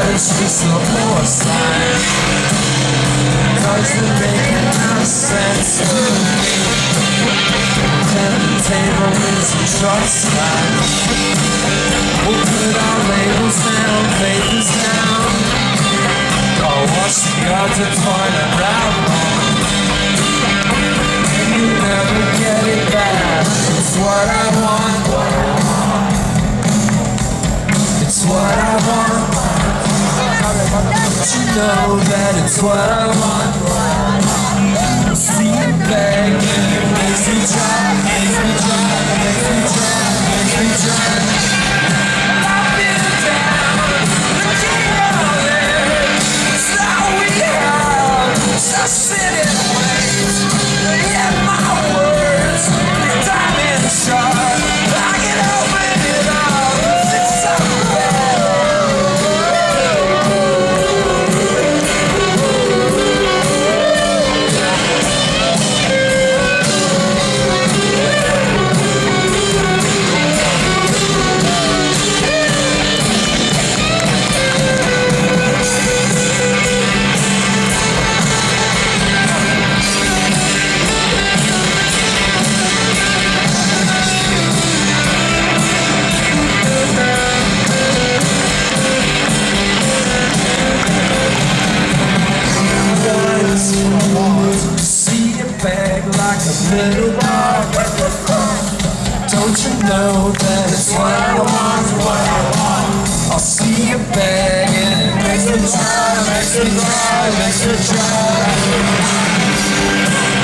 it's just a poor sign, 'cause they're making no sense to me. And the table is a trust line. We'll put our labels down, papers down. I'll watch the gods of toilet round home. And you never get it back. It's what I want. It's what I want. Don't you know that it's what I want? See you beg and it makes me try, makes me try, makes me try, makes me try. I've been down, looking out there. It's all we have, just sit and wait. Yet my words, diamond sharp, I can open it up. It's so bad. Like a little dog. Don't you know that it's what I want, what I want? I'll see you begging, it makes me try, makes me try, makes me try.